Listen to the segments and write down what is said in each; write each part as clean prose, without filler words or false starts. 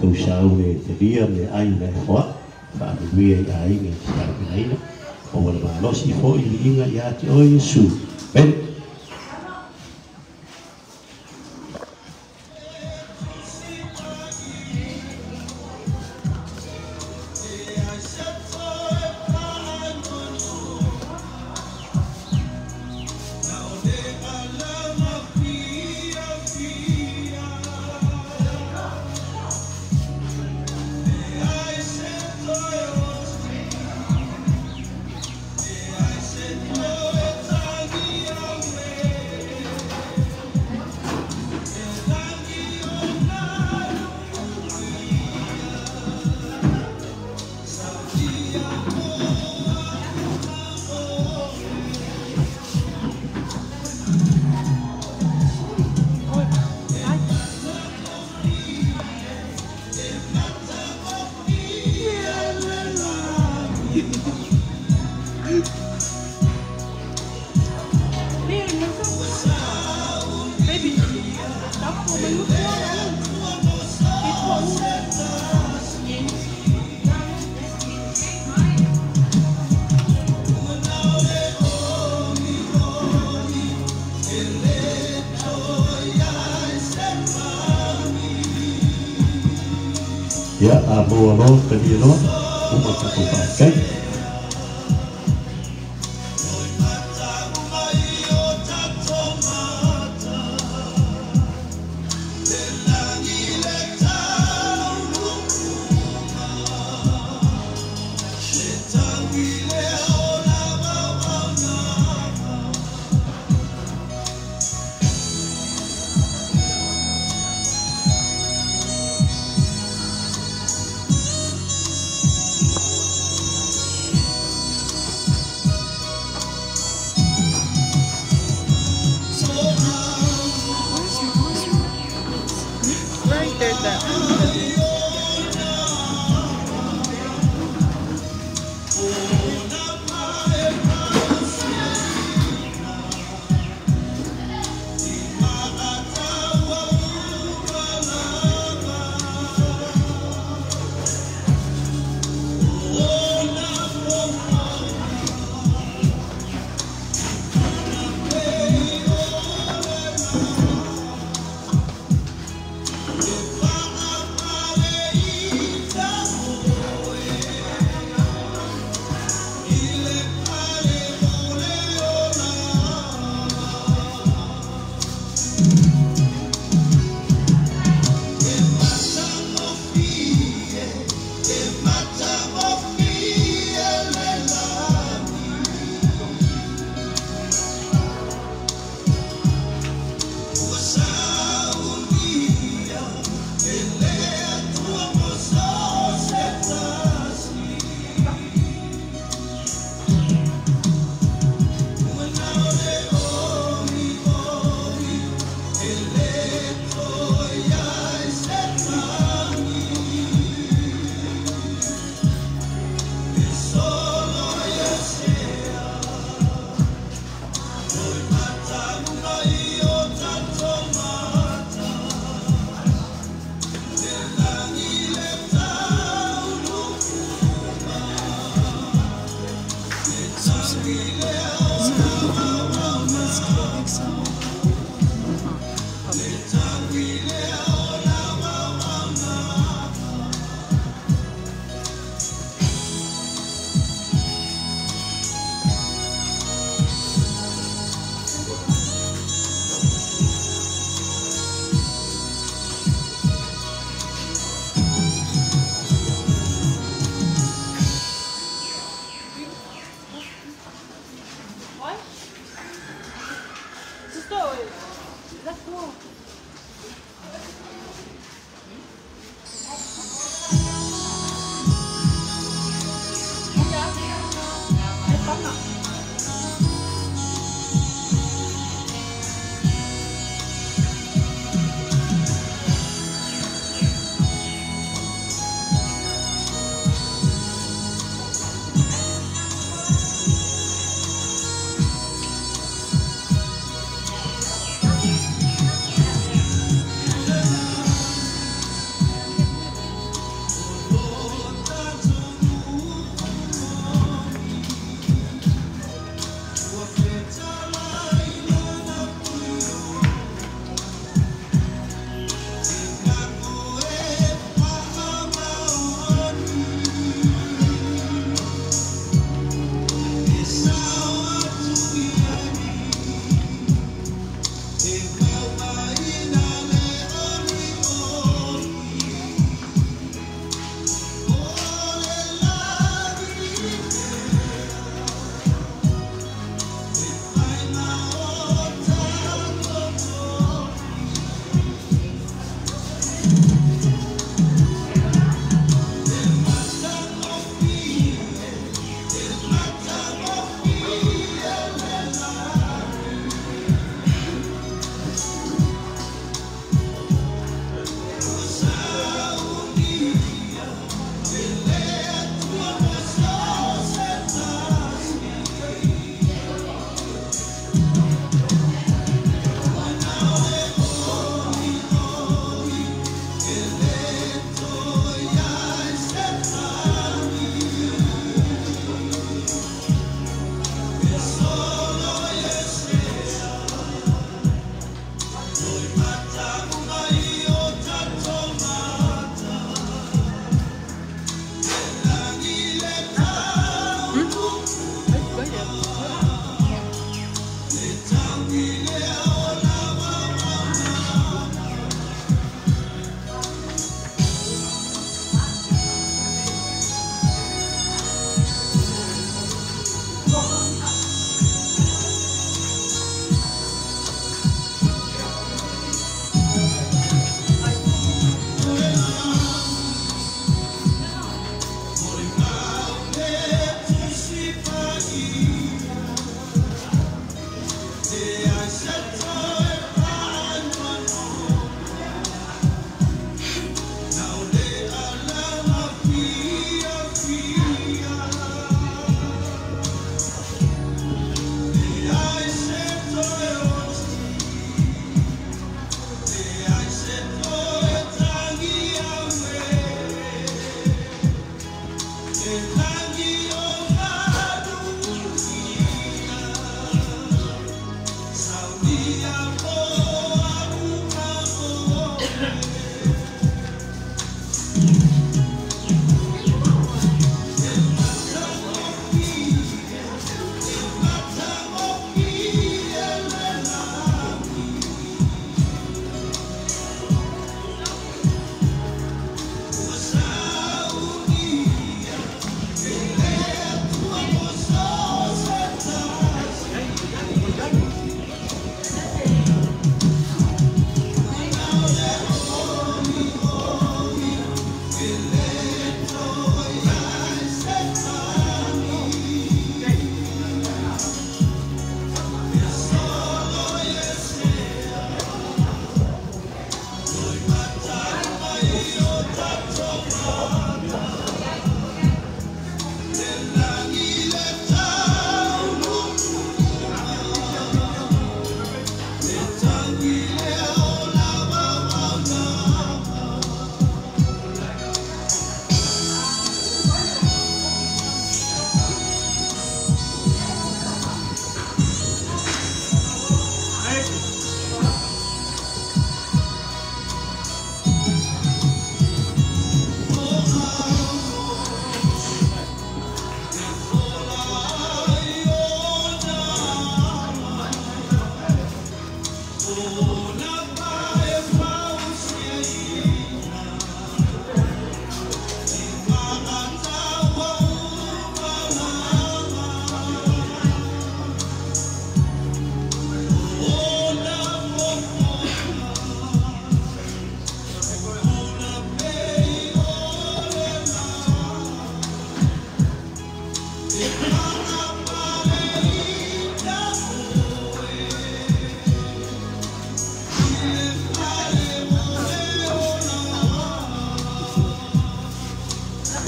tau sau e te ria me ai me hoa fa me ria i ai me sa me ai o wala ma losi fo i inga i ati o Yesu ben ya abo lo pediro uma pakai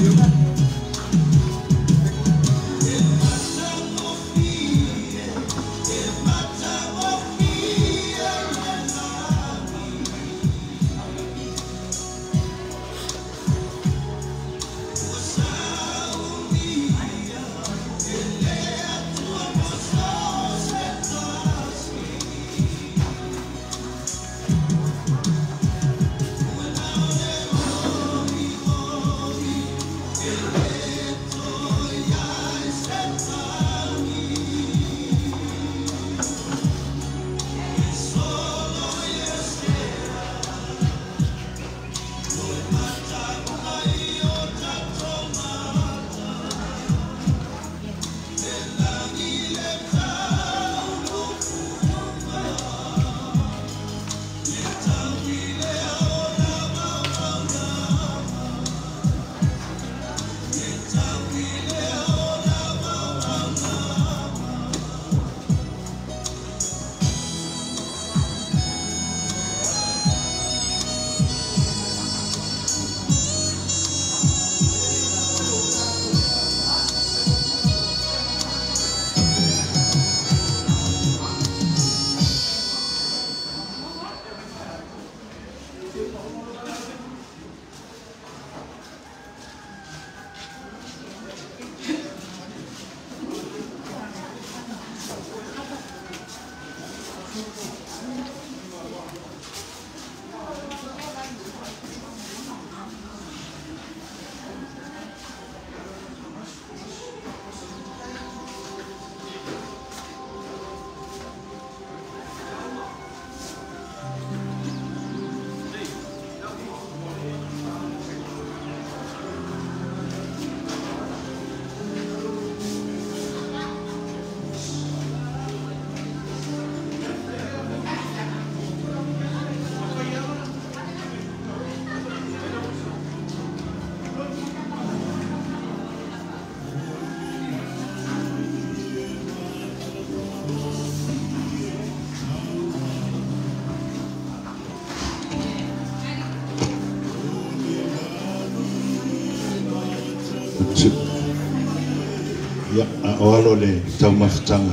Ya, o le tau mafutanga.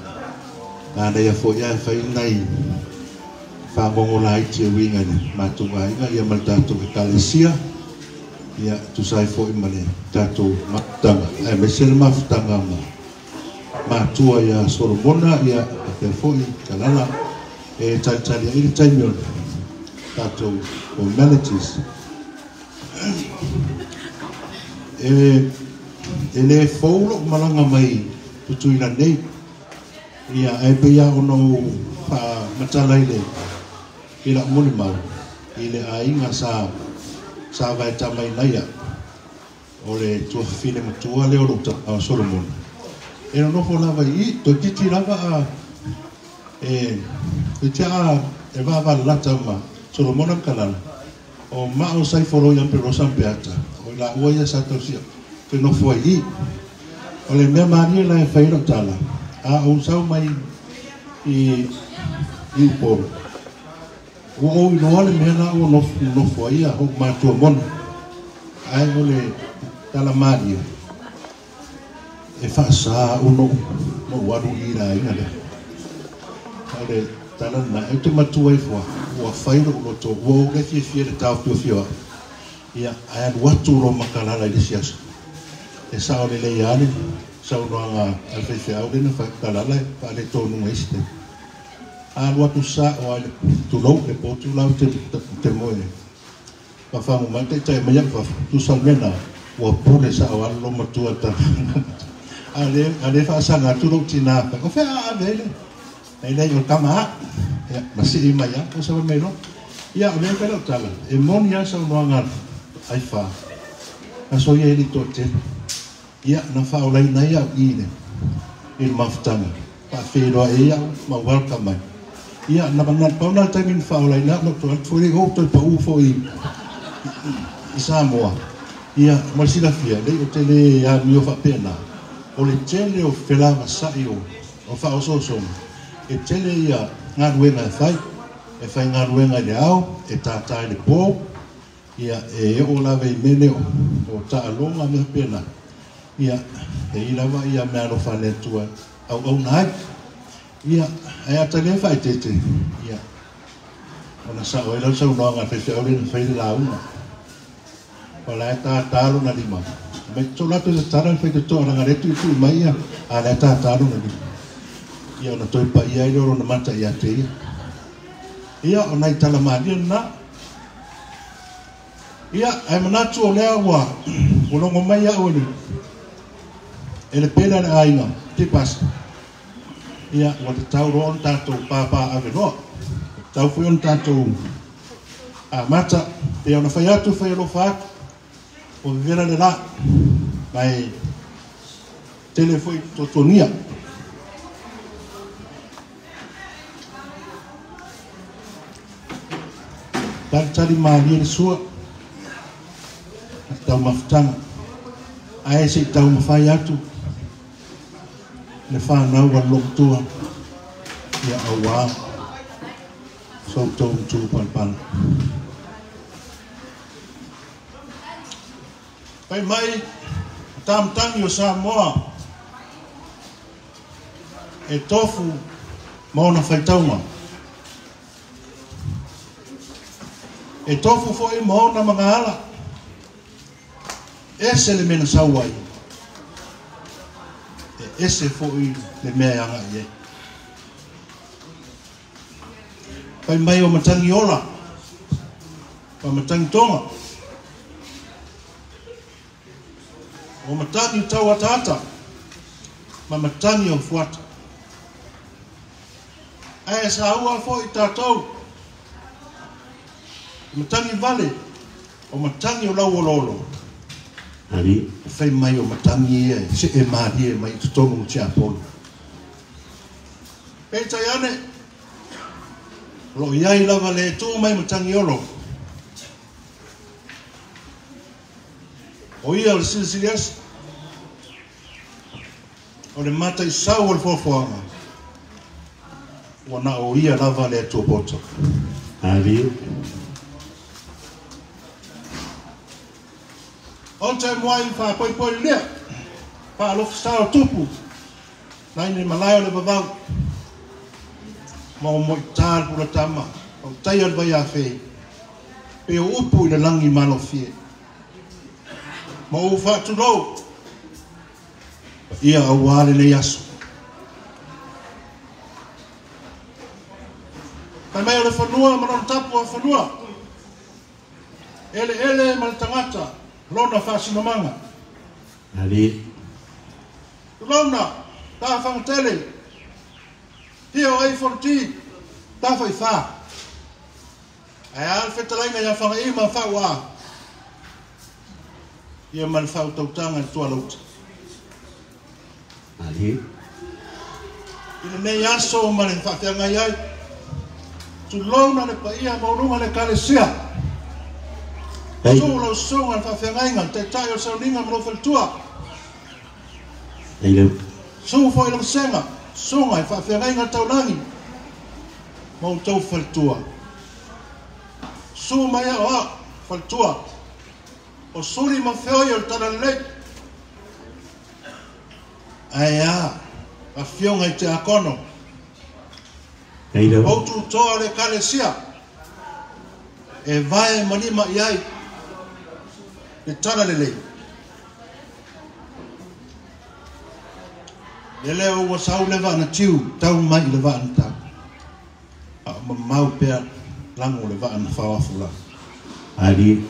Ana ia fo ia fai nai fa ngongo lai te winga ni matunga inga ia mal tatu kalesia ia tu sai fo imale tatu mafutanga. Mesel mafutanga matua ia sorobona ia te fo I kalala tali ili taimion tatu humanities. Ele faulo malanga mai tutuina nei ia ai peia ono pa matalai le ila moni mau ile ainga sa vai tamai naia ole tu fine matua le o ta Solomon e no fo lava I to titi lava e tia e va lata ma Solomon kalala o ma o sai folo ia pero sampeata o la uia sa tosia que no foi I o le mea mani la e whairo tala a o sau mai I uporo o ino ale mea na o no foi a o matua mono ai o le tala mani e whaasa o no waru I la ina le o le tala na e te matua I fua o a whairo o to o le fie le tau tua fioa ia ai anu watu ro makalala I le siasa e sao le lei ale sao noanga alfefe au le na whakalala e whale tonu eiste a lua tu sa o ale tu lau le potu lau te moe pa whangu mai te tai maya pa tu salmena ua pule sa o alo matua ta a le whaasanga tu lau tina pa ko whea a vele e lei o kama a masi I maya o sa meno ia o le pera tala e moni a sao noanga ai wha a so ia ili to te ia na whaolai nei au I le mafutanga pa wheroa e au ma welcome mai ia na pauna tangin whaolai na no to atfuri o to pa ufo I Samoa ia marsila fia le o te le a mio fa pena o le tele o whelava sai o whaososo e tele ia ngaruenga e whai ngā ruenga le au e tātai le pō ia e o la ve mene o ta longa me pena ia e lava ia me alo fale tua au nai ia e ata le fai tete ia ona sa o ela sa no nga fe o le fai la una pala ta talo na lima me tola te tara fe te to na re tu mai ia ala ta talo na lima ia ona toi pa ia ro na mata ia te ia ona itala maria na ia ai manatu o lea wa ulongo mai ia o ni ele pela na aina te pas ia wa te tau ro on tato papa ave no tau foi on tato a mata e ona fai atu fai lo fa o vivera le la mai telefoi totonia tali maria sua tau maftanga ai se tau mafai atu le fa na wa lo tua ya awa so tu pan pai mai tam yo sa moa e tofu mo na fai tau ma e tofu foi mo na mangala ese le mena sawai ese foi le mea anga ye pai mai o matangi ola pa matangi tonga o matangi tau atata ma matangi o fuata ai sa ua foi tatou matangi vale o matangi o lauololo ali fai mai o matangi e se e marie mai tutongu tia polo pe tayane lo iai lava le tu mai matangi olo o ia le silsilias o le mata i sau al fofoanga wana o ia lava le tu poto ali on te moi fa poi le pa lo sta tupu nai ni malai le baba mo tal pula tama o tai al vai a fe pe upu le langi malo fie mo fa tu lo ia awale le yaso pa mai le fanua ma non tapu a fanua ele mal tangata lona fasino manga ali lona ta fang tele tio ai forti ta fai fa ai al fetalai nga fang ai ma fa wa ia mal fa tanga tu alot ali ina ne yaso mal fa fa nga ai tu lona le pa ia mo lunga le kalesia solo songa fa fengainga te tayo sa ninga mo feltua ele so foi lo senga songa fa fengainga taulangi mo tau feltua so mai o feltua o suri ma feoyo tanale aya a fionga te akono ele o tu to le kalesia e vai manima iai e tala lele lele o wasau leva na tiu tau mai leva anta a mau pe lango leva na fa fula ali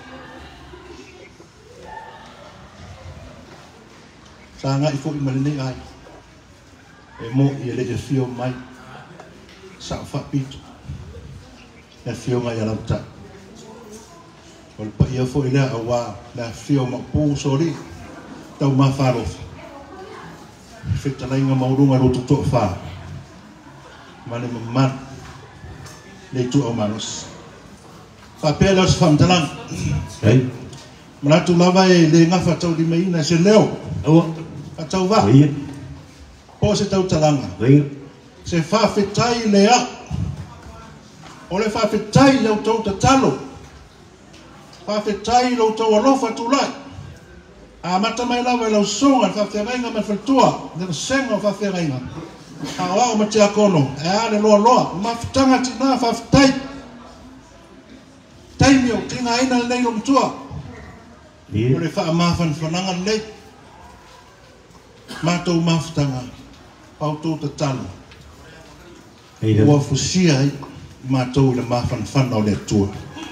sanga i fo i malene ai e mo i le fio mai sa fa pito e fio mai ala ta Wal pa ia fo ila awa la fio ma pu sori tau ma falo fita lai nga maurunga roto to fa mane man le tu o manos fa pelos fam talang ai manatu lava e le nga fa tau di meina se leo o fa tau va ia po se tau talanga ia se fa fitai lea o le fa fitai le tau tatalo whawhetai lo tau alofa tūlai. A mata mai lawa e lau songa whawherenga me whaltua, nera senga o whawherenga. A wao ma te akono, e ale loa loa, mawhitanga tina whawhetai. Taimio, tinga ina nei lo mtua. O le wha mawhan whananga nei. Mātou mawhitanga, pautou ta talo. Ua fusia ai, mātou le mawhan whana o le tua.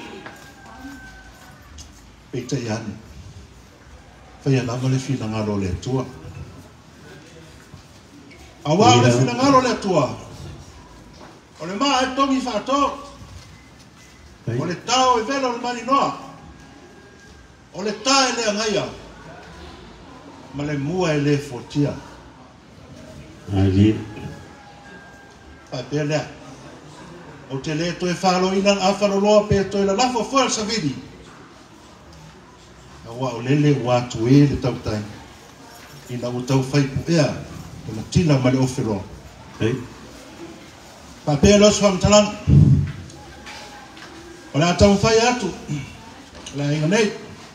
Peita i ane. Whai alama le whina ngaro le tua. Awa le whina ngaro le tua. O le maa e tongi whātou. O le tau e vela o le mani noa. O le tā e le angaia. Ma le mua e le fotia. Ali. Pai pe lea. O te le to e whalo ina a whaloloa pe to e la lafo fuel sa vidi. A wa o lele watu e le tautai. Ina o tau whai puea. Ina tina ma le ofero. Pai pe los whamtalang. O le atau whai atu. La inga nei.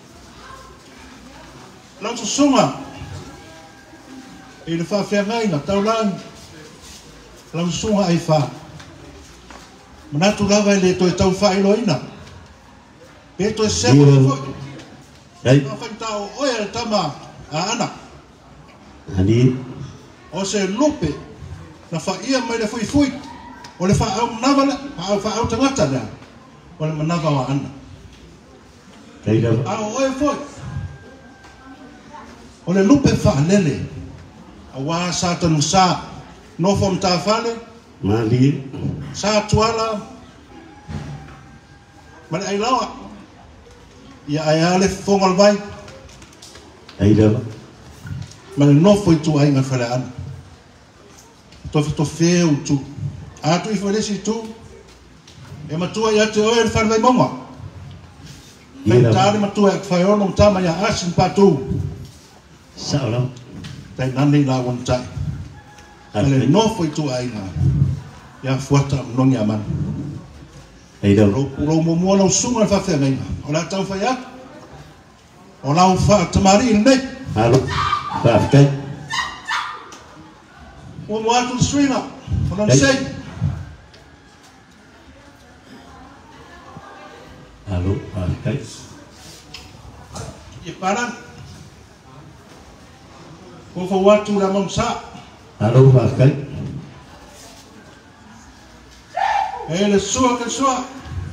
Lau tu sunga. E le whawhiangaina, tau lang. Lau sunga ai wha. Manatu lava e le to e tau whaeloina. Pe to e sepo e fwoi. Mawhaitao oia le tama a ana. Ali. O se lupe. Na whaia mai le fui fui. O le whaau manawa le. Whaau tangata lea. O le manawa wa ana. Ao oia fwoi. O le lupe whaalele. A wā sa tanu sa. Nofo mta whale. Mali. Sa tuala. Male ai lawa. Ia ai ale fongal vai. Ai lawa. Male nofo i tu ai ngā whale ana. Tofi to feu tu. Atu i whalesi tu. E matua i ate oe le whale vai monga. Pai tāre matua e whai ono mtama ia asin patu. Sao lau. Tai nani la wantai. Male nofo i tu ai ngā. Ia fuata mnongi aman. Ai lau. Ro mo lau sunga whawhia ngaina. O la tau whai atu. O lau wha tamari il nei. Alo. Whawhkai. O mo atu swinga. O lan sei. Alo. Whawhkai. I paran. O fa watu la mamsa. Alo. Whawhkai. E le sua ke sua.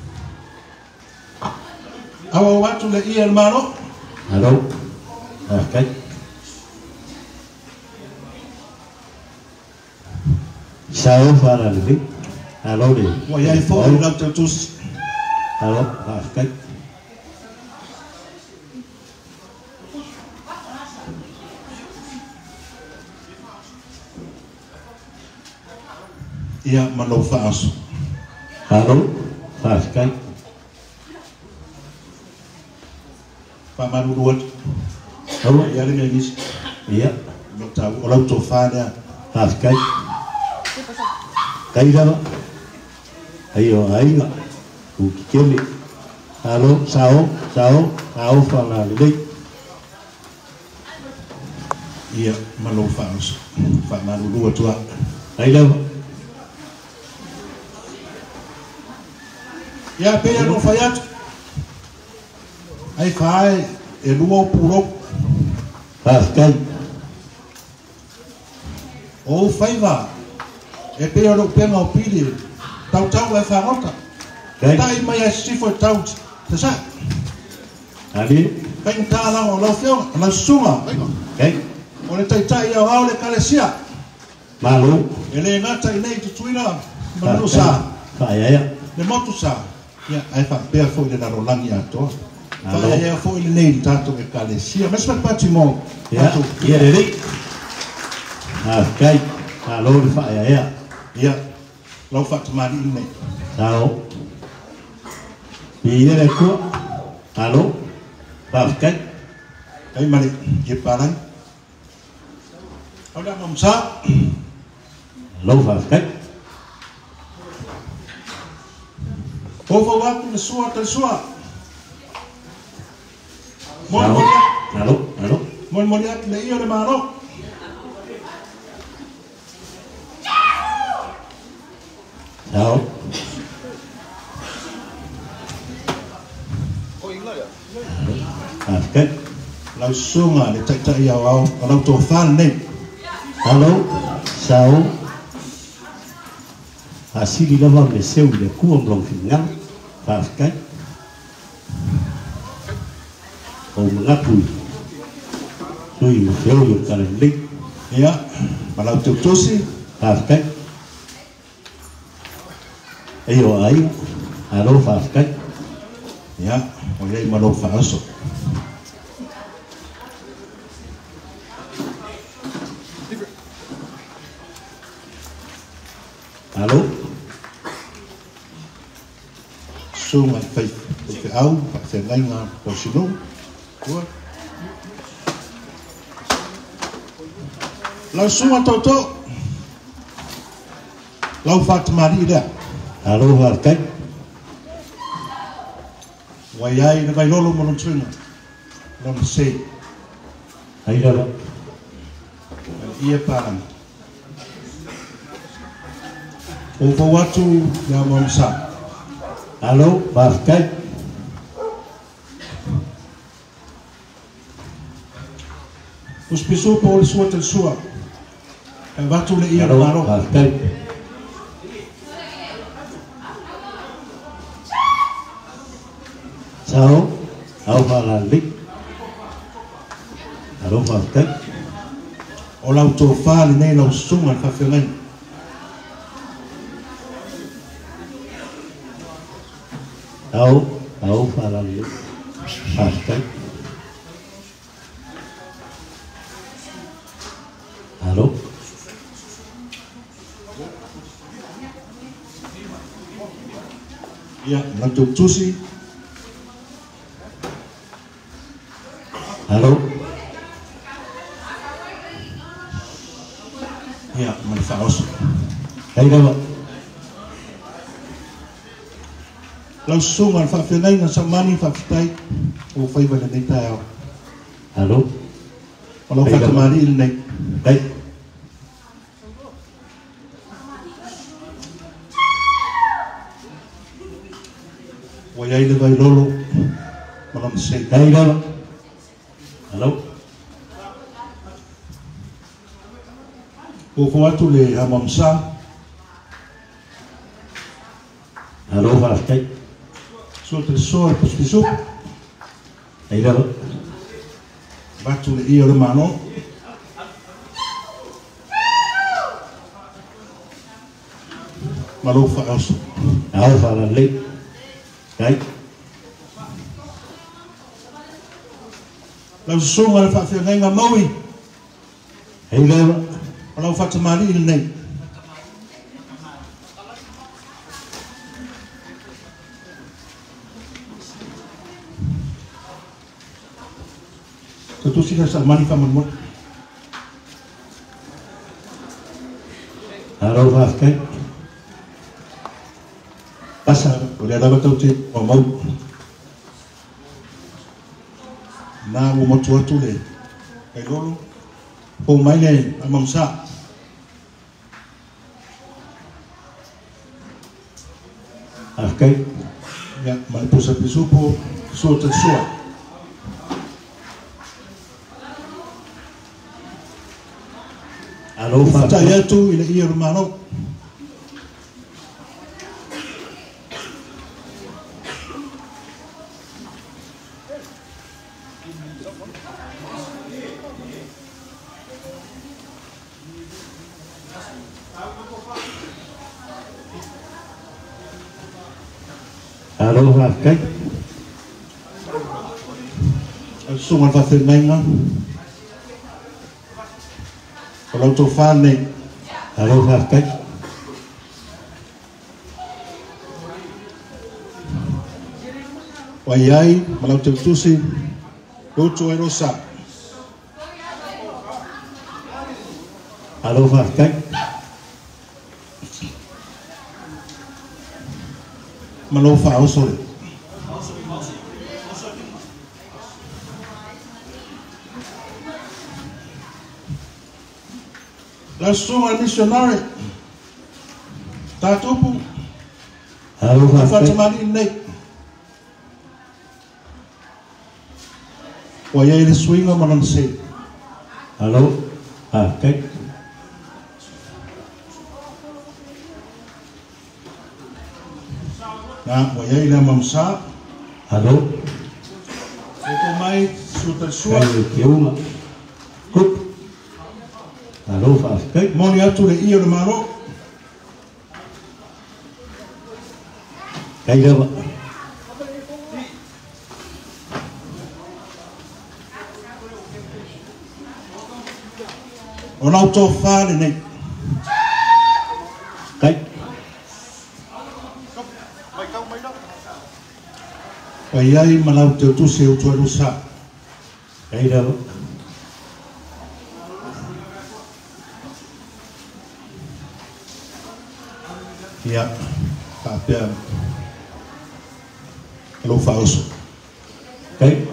Awa watu le ia mano. Alo. Whawhkai. Sao whara lili. Alo le. Wa iai fo i lau te tusi. Alo. Whawhkai. Ia mano whaasu. Alo. Whawhkai. Whamanu ruat. Alo. Ia ringa nisi. Ia. O lau tō whanea. Whawhkai. Kai lawa. Aio ainga. Ukikele. Alo. Sao. Sao. Sao whara lili. Ia mano whaasu. Whamanu ruat tua. Kai lawa. Ia pea no whai atu. Ai whae e lua o puro. Whawhkai. O whaiva. E pea no penga o pili. Tau tau e whangota. Kai. Tai mai a sifo e tau. Te sa. Ali. Kai ta la o lau feo. Lau sunga. Kai. O le tai tai au au le kalesia. Malu. E le ngata i nei tutuina. Manu sa. Whaeaia. Le motu sa. Ia ai wha pea fo i le naro langi ato. Whaeaia fo i le nei tato e kalesia. Mes pat pati mo. Ia. Ia riri. Whawhkai. Alo le whaeaia. Ia. Lau whatamari i nei. Sao. Ia le kua. Alo. Whawhkai. Kai mare. Ie parang. Au la mamsa. Alo whawhkai. Hova watu le sua te sua. Mon Alo. moriat le ia le maro. Sao? Cách. Lau sunga le tak tak ia au, lau to fan ne. Alo. Sao? Asili lava me seu le kuam long fingal. Cách. O mengapui. Sui mo feo yung kalendik. Ia, malau tu tosi. Cách. Ayo ai. Alo cách. Ia, o ia malau faaso. Alo. Sunga fai ke au, fa ngai nga ko sino. Ko. Lau sunga toto. Lau fatmari dia. Alo cách. Wayai na kai lolo mo tsunga. Non sei. Hay đó. Ia parang. O fa watu ya mamsa. Alo cách. Os pessoas por sua tel sua. E watu le ia Alo maro. cách. Sao? Alo là lịch. Alo cách. O lau to fa le nei lau sunga fa fengai. Alo là lịch. Cách. Alo. Ia, lau to tusi. Alo. Ia, man fa os. Hay đó. Lau sunga fa fengai na samani fa fitai. O fai ba nei tao. Alo. O lau fa tamari il nei. Cách. Wayai le vai lolo. Malam sei. Hay đó. Alo. O fa watu le hamamsa. Alo cách. So tel so pos pisu. Hay đó. Watu le ia le mano. Malu fa os. Alo là lịch. Cách. Lau sunga le fa fengai nga maui. Hay đó. O lau fa tamari il nei. Tu sih sa mani fa mon. Alo cách. Pasar, oleh ada betul tu mau. Na mo motu tu le. Kai lolo. O mai le amamsa. Cách. Ya, mal pusa pisupo so te soa. Alo Ta cách. ya tu ile ia romano. Alo cách. Sungan fa fengai nga. Kalau tu fa nei. Alo cách. Wayai, malau tu tusi. Do tu erosa. Alo cách. Malau fa osole. La sunga missionary. Tatupu. Halo Fatamani nei. Waya ile swinga manan se. Halo. Kai. Na waya ile mamsa. Halo. Eko mai suta sua. Kai kiuma. Kup. Halo kai. Moni atu le iyo le maro. Kai dawa. Ona auto fale nei. Kai. Waya i malau te tu se utu alusa. Kai dawa. Ya. Tapi lo falso. Kai.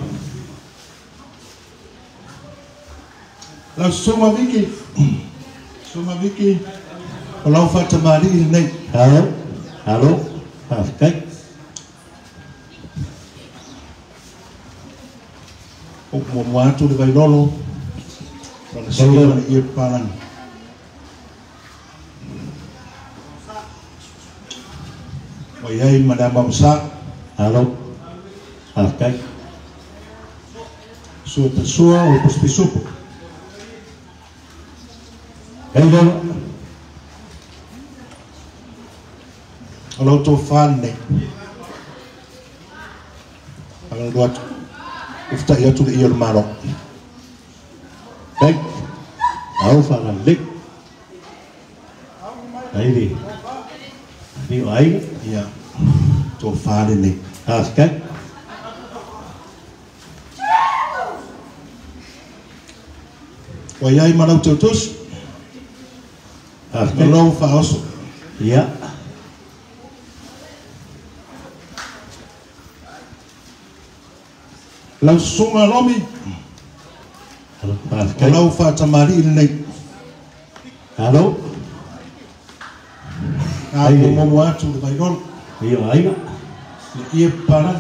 La suma Vicky. Suma Vicky. Kalau Fatamari ini. Halo. Halo. Kai. Muatu de bailolo. Para semua ia palan. Wayai madam bangsa. Halo. Kai. Sua pessoa o pospisupo. Kai dawa. Kalau tu fan ni. Kalau buat ufta ia tu ia malo. Kai. Halo falan lik. Kai di. Di ai. Ya. Tu fan ni. Kai. Wayai malau tutus. Kalau falso. Ya. Langsung alomi. Halo. Kalau Fatamari ini. Halo. Aku mau muatu de bailolo. Iyo ai. Ia palan.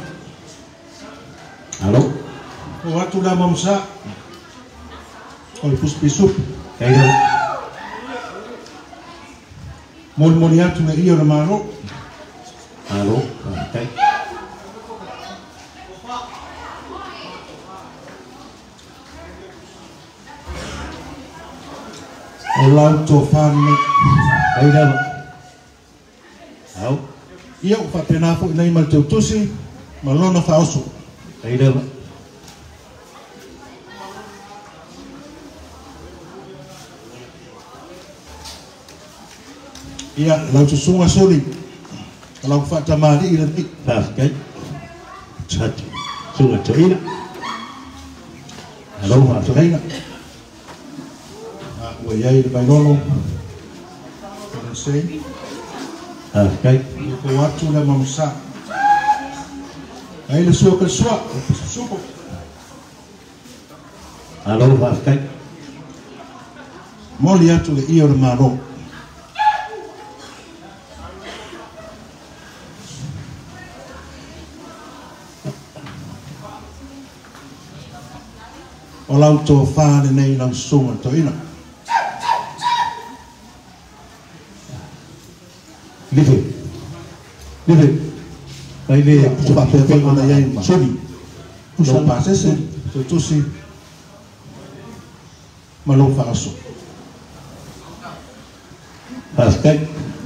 Halo. Waktu dah mamsa. Kalau pospisupo. Kai dawa. Mon ia tu ia le malo. Halo. Kai. Olau tu fan ni. Kai dawa. Halo. Ia o fapenafu nei mal teu tusi. Malona falso. Kai dawa. Ia lau tu sunga soli. Kalau Fatamari ini. Kai. Chat. Sunga tuina. Halo. Fatamari. Wayai de bailolo. Sei. Kai. Ko watu le mamsa. Ai le sua ke sua. Supo. Halo. Kai. Moli atu le ia le malo. Olau to fa nei langsung to ina. Live. Kai le Cepat pergi mana yang Sudi. Usah pasal tu si malu falso. Kai.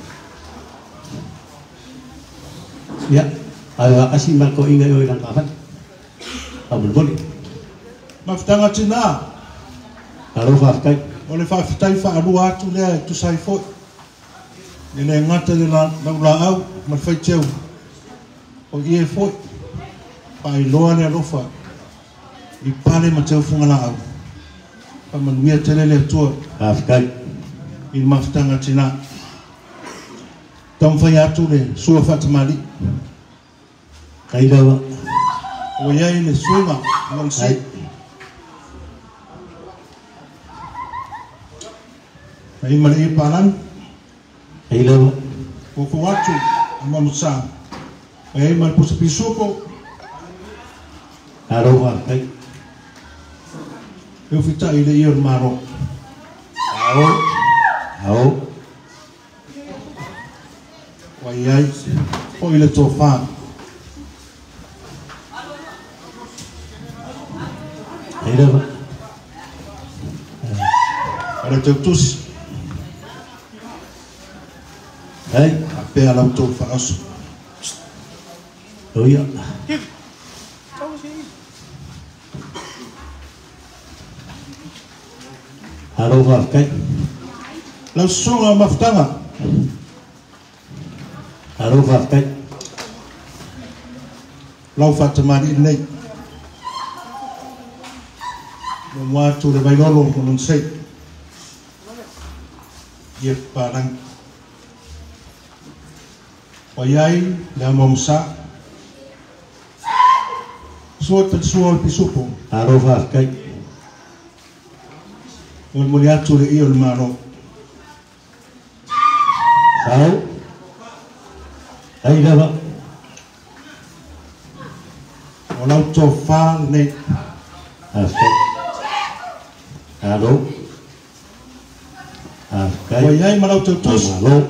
Ya. Ala kasi marko ingay o ilang kapan. Abul boleh. Maftanga tina. Halo Kai. Oleh fafitai fa adu atu le tu sai fo. Ele ngata de la au ma fai teu. O ie fo. Pai loa le rofa. I pale ma teu funga la au. Pa manuia tele le tua. Kai. I maftanga tina. Tam fai atu le sua Fatamari. Kai dawa. O iai le sunga. Ngon si. Ai mali palan. Ai lewa. O ko watu mamusa. Ai mal pusapisupo. Aro wa kai. Eu fita ile ior maro. Au. Waiai o ile tofa. Ai lewa. Ada tutus. Ai. Ape ala tofa asu. Oh ya. Aro wa kai. Langsung maftanga. Aro wa kai. Lau fatamari nei. Watu le bailolo non sei. Ye parang. Wayai le momsa. Suot suol pisupo. Aro wa kai. Ol moliatu le iol mano. Au. Ai lewa. Olau tofa nei. Akai. Aro. Akai. Wayai malau tutus. Alo.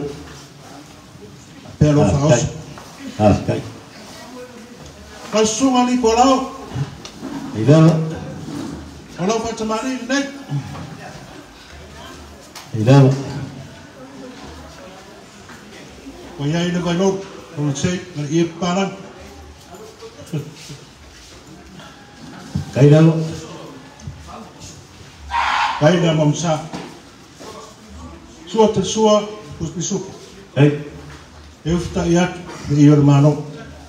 Pero faos. Akai. Langsung ali kolau. Ai lewa. Olau fatamari nei. Ai lewa. Wayai le bailolo non sei. Ye parang. Kai lewa. Kai da momsa. Suot sua pus pisupo. Ai. Eu fita iat le iol mano.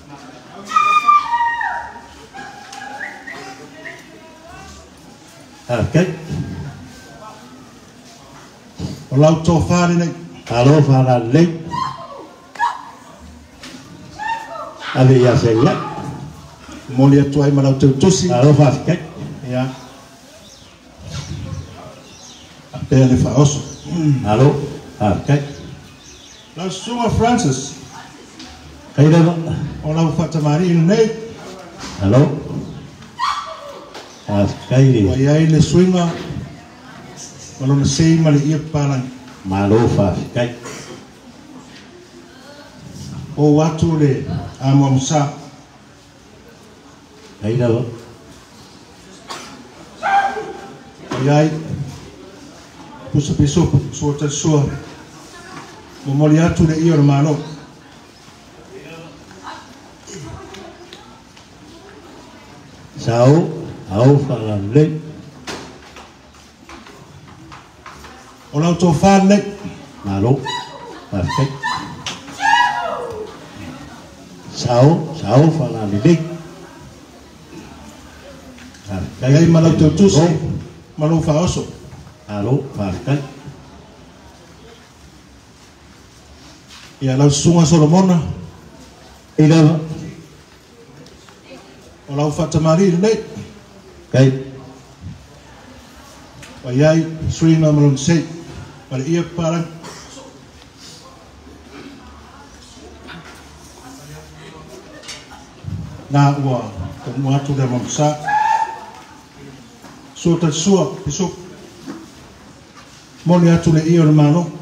Akai. Olau tofa nei. Alo fara lei. Ave ya sella. Molia tuai malau tutusi. Alo fa kai. Ya. Ape le faoso. Alo. Akai. Langsung a Francis. Kai lewa. Olau fatamari nei. Alo. Akai ni. Wayai le swinga. Walau na sei mali ia parang. Malo fa kai. O watu le amomsa. Kai lewa. Wayai. Pusa pisupo. Suota sua. Momoliatu le iol mano. Sao. Au fara lei. Olau tofa nei. Malo. Akai. Sao fara lei. Wayai malau tutusi. Malau faoso. Alo fa kai. Ya langsung a Solomona. Ai lewa. Olau fatamari nei. Kai. Wayai swinga malon sei. Mali ia parang. Na ua. Kung watu le mamsa. Suota sua pisuk. Moli atu le iol mano.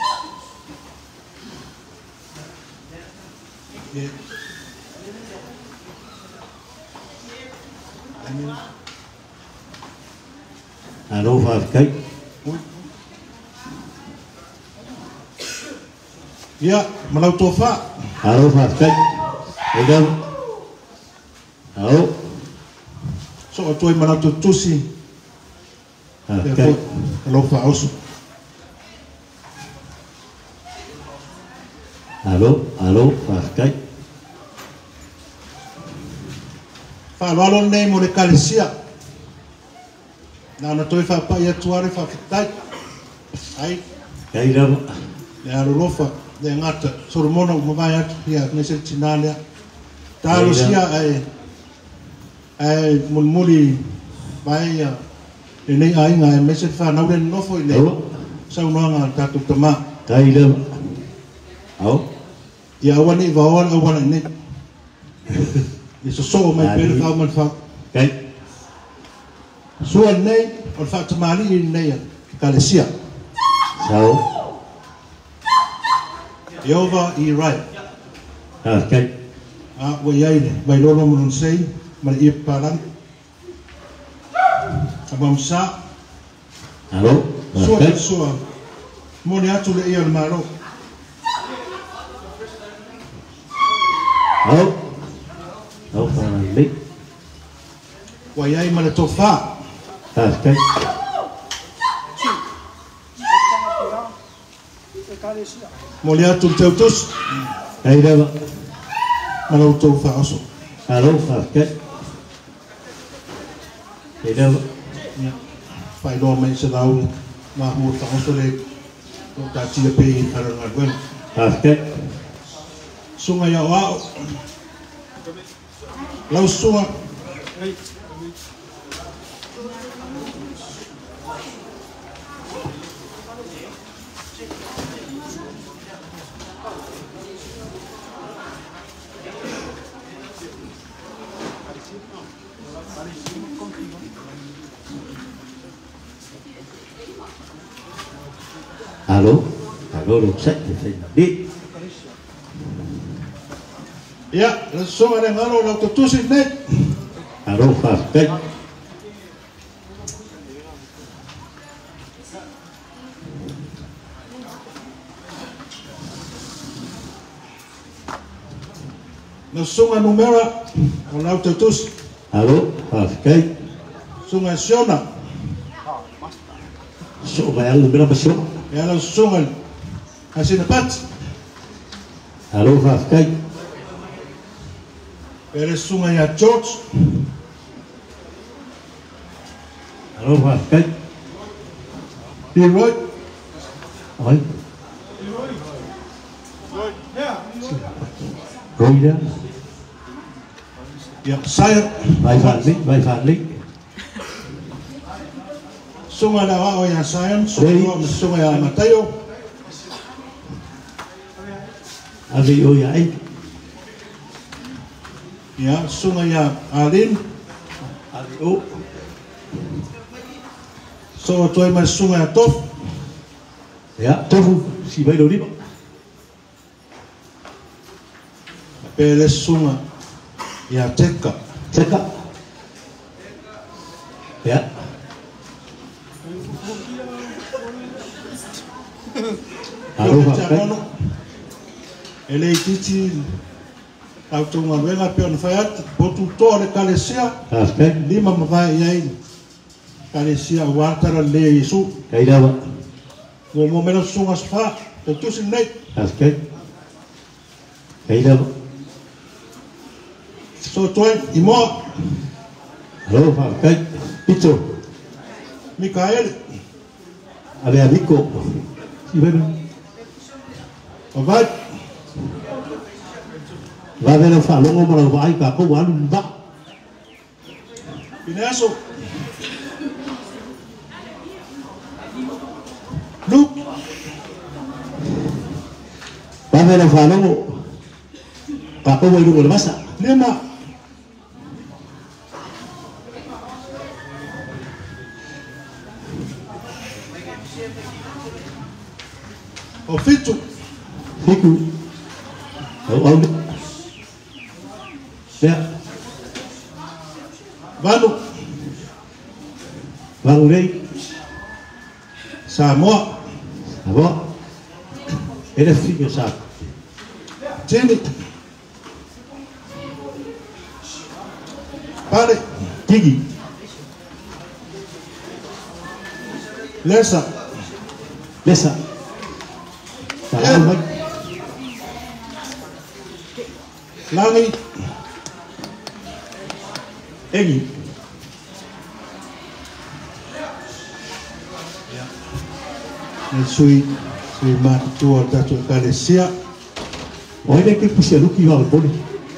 Alo fa kai. Ya, malau tofa. Alo fa kai. Ai lewa. Au. So atu malau tutusi. Akai. Kalau faoso. Alo fa kai. Fa lalo nei mo le kalesia. Na na toi fa pa ia tuare fa fitai. Ai, Kai lewa. le arolofa le ngata soromona mo vai atu ia nese tinalia. Talo sia ai mulmuli vai le nei ai nga mese fa na ule no foi le. sau noanga tatu tama Kai le. Au. ia awani vaon awana ne so mai pele ka man fa Kai. so nei on fa tamali nei kalesia Sao. Yova i right Kai. a wa yai ne vai lo mo non sei ma i paran abam sa Alo. so mo ne atu le ia maro Au. Au para lik. wa yai ma le tofa Kai. mo le atu teutus Kai le. ma lo tofa aso Alo. Kai. Kai le. fai lo mai se lau ma hu ta aso le ta tia pe i karanga gwen Kai. sunga ya wa lau sunga Alo. Alo được sách thì phải đi. ya la sunga le ngalo lau to tusi ne Alo phạt cách. la sunga numera o lau to tusi Alo phạt cách. sunga siona Số mày ăn được số. ya la sunga asina pat Alo phạt cách. pere sunga ya George Alo phạt cách. đi rồi Ôi. Rồi đó. ya saya Vài phản lích. sunga la wa o ya sayan Đây. sunga ya Mateo Abi ơi ai. ya sunga ya Alin Abi ô. so toi ma sunga ya Tof Dạ, tôi chỉ bây đầu đi bọn. pere sunga ya Teka Chắc ạ. Dạ. Alo phạt cách. ele titi au tunga wenga pe on fayat botu to le kalesia Phạt cách. lima mavai yai kalesia watara le Yesu Cái đâu ạ. go mo mena sunga sfa to tusin nei Phạt cách. Cái đâu ạ. so toi imo Alo phạt cách. Picho. Mikael Abi amico. Chỉ bây đầu. ovat Và về là phản lúc mà là vãi cả câu quán vắt. Pineso Luke Và về là phản lúc cả câu quay đủ là masa. lima Ofitu Fiku. Ông. Dạ. Vanu Vâng đây. Samoa Abo. Ele fica sabe. Jenny Pare Tigi. Lesa Lesa. Tahu mai. Langi Egi. sui mat tua tatu kalesia Oi dai que puxa no que vai pode.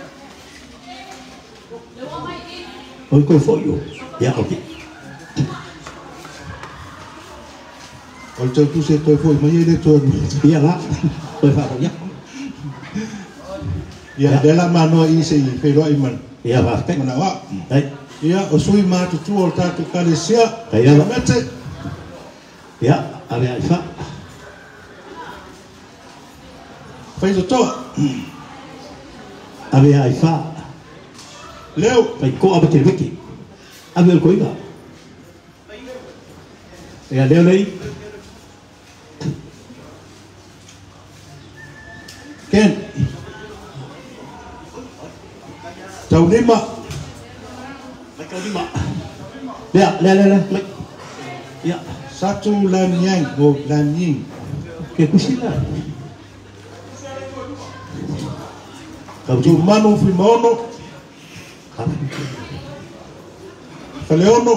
Oi coi foi eu. Ya ok. O te tu se toi foi mai ele tu. Ia nga. Oi fa ya. Ia dela mano I se I pe roi man. Ia va pe. Mana wa. Ai. Ia o sui ma tu o tatu kalesia. Ia. Mete. Ia, ave ai fa. Fai to to. Ave ai fa. Leo. Fai ko ave te wiki. Ave ko iga. Ia leo lei. Ken. Tau lima. Mai kau lima. Le. Mai. Ya. Satu lam yang o lam ying. Ke kusila. Kau Tu manu fi mono. Faleono.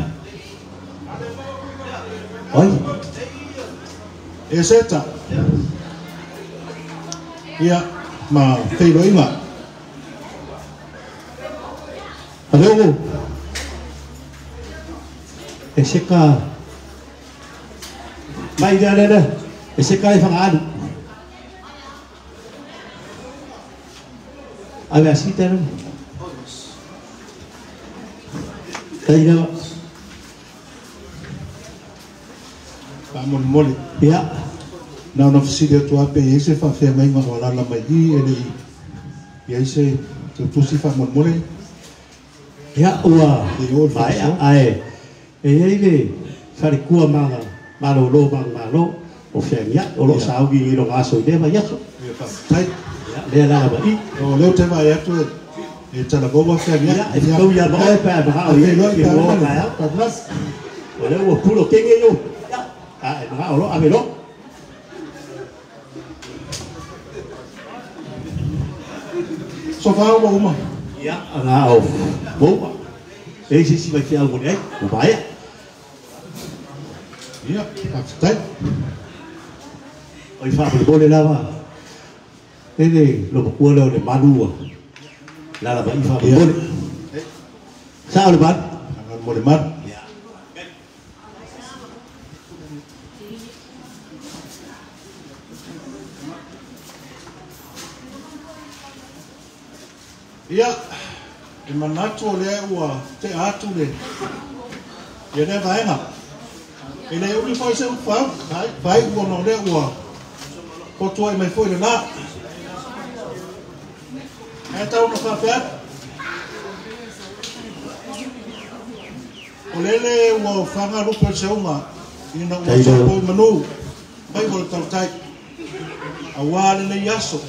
Oi. Eseta. Ia ma feilo inga. Hello. Eseka. Mai dia. Eseka I fangadu. Ave asita no. Tai dah. Pamon mole. Ya. Na no fisilia tu ape ese fa fe mai ma wala la mai ele ia ese tu si fa mon mole. Ya ua. Mai ai. Ele fari kua manga. Malo malo. O fengia o lo saugi lo aso de va yaso. Tai. Ya le la ba I. O leo te vai atu e tala boba fengia. Ya e kau ya ba e pa ba o ye lo ki lo ka ya. O le o pulo kenge yo. Ya. Ah e ba o lo ave lo. So va o uma. Ya nga o. Bo. E si vai fiar mo nei. O vai. Ia, tai. Oi fa bo le lava. Ele lo ko le le manua. La ba I fa bo le. Sa le ba. Mo le mat. Ya. Ia, e manatu o le ua te atu le. Ia ne vaenga. E le umi foi se ufau, vai ua no le ua. Ko tua I mai foi le na. E tau na whawhea. O lele ua whanga rupa se unga. Ina ua sapo manu. Vai ua le tau tai. A wale le yaso.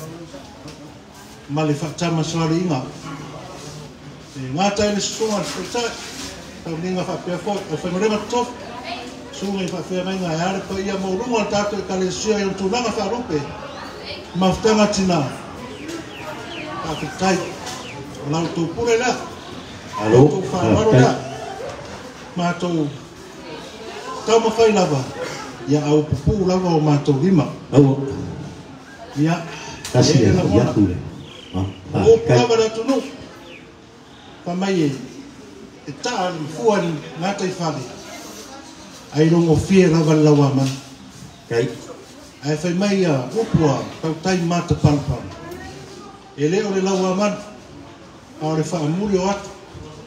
Ma le whaatama sari inga. E ngātai le sunga le tai. Tau ninga whapea fo. O whanorenga tofu. Sunga I whawhea mai ngā eare pa ia maurunga le tātou e kale sia I tūnanga wharupe. Maftanga tina. Tātou o lau tō pure la. Alo. Tō whawaro la. Mātou tau mawhai lava. Ia au pupu lava o mātou lima. Au. Ia. Kasi ya kule. O lava la tunu. Pamai e taa ni fua ni ngātai whale. Ai rongo fie lava lawa man. Kai. Ai whai mai a upua tau tai mata palpal. E leo le lawa man. A le wha amuri o atu.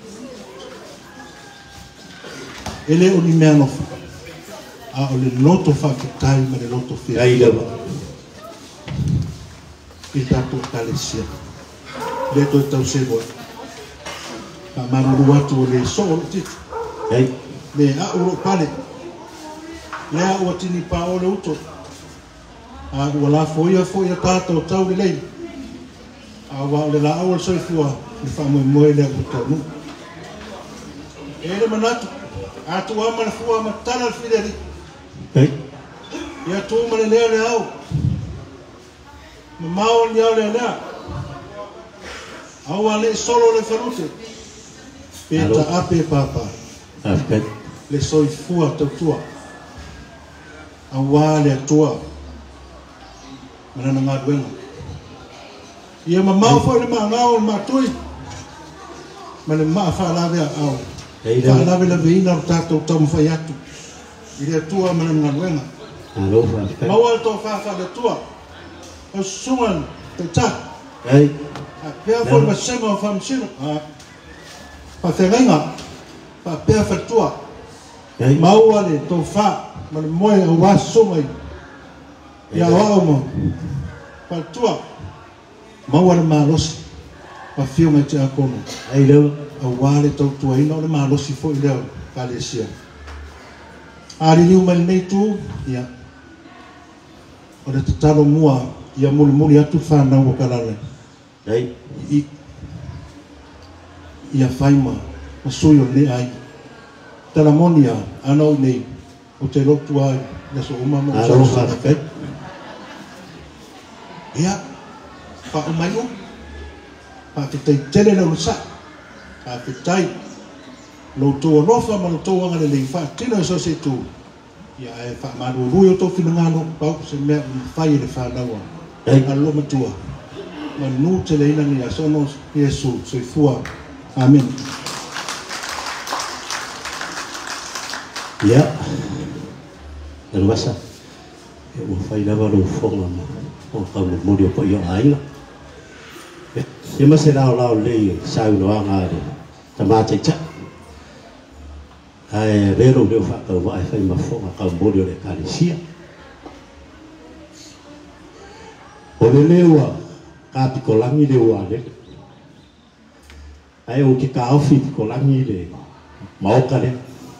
E leo ni mea nofa. A o le loto wha kitai ma le loto fie. Kai lava. I tato kalesia. Le to tau se boa. Pa maruru atu o le so o titi. Kai. Me a uro pale. Le a ua tini pa o le uto. A ua la foia tata o tau le lei. A ua o le la au al soifua. Le wha moe moe le u tonu. E le manatu. A tu ama le fua ma tala le fideri. Kai. Ia tu ma le lea le au. Ma mao ni au le lea. Au a le solo le whanute. Pe ta ape papa. Kai. Le soifua tautua. A wā le atua. Manana ngā duenga. Ia ma mau fo le ma ngāo le mātui. Ma le maa whaalave a au. Whaalave la veina o tātou tau mwhai atu. Ile tua mana ngaluenga. Alo fa. Mawal to fa le tua. O sungan te ta. Ai. Pea foi ma sema fa msino. Pa tenga. Pa pea fa tua. Ai. Mawal to fa ma moe o wa sungai. Ya wa mo. Pa tua. Mawal ma los. Pa fio me te akono. Ai leo. A wale to tua ina o ma los foi leo. Kalesia. Ari liu mai nei tu. Ya. O le tatalo mua. Ia muli atu whanau o kalale. Ai. Ia whaima. Ma sui o le ai. Tala monia. Anau nei. O te lotu ai. Na so umama. Alo fa. Ia. Pa umai o. Pa te tele na usa. Pa te tai. Lo to nofa ma lo to anga le fa. Tino so se tu. Ia e fa ma ru o to finangano. Pa se me fai le whanau. Alo matua. Manu te leina ni asonos Yesu soifua. Amen. Ya. Dan masa. O fai lava lo fonga ma. O ka mo mo po yo ai. Ya masa lao le sau no anga re. Tama te cha. Ai vero de fa ka vai fai ma fonga ka mo le kalesia. O le lewa ka pikolangi lewa le. Ai o ki ka ofi pikolangi le. Maoka le.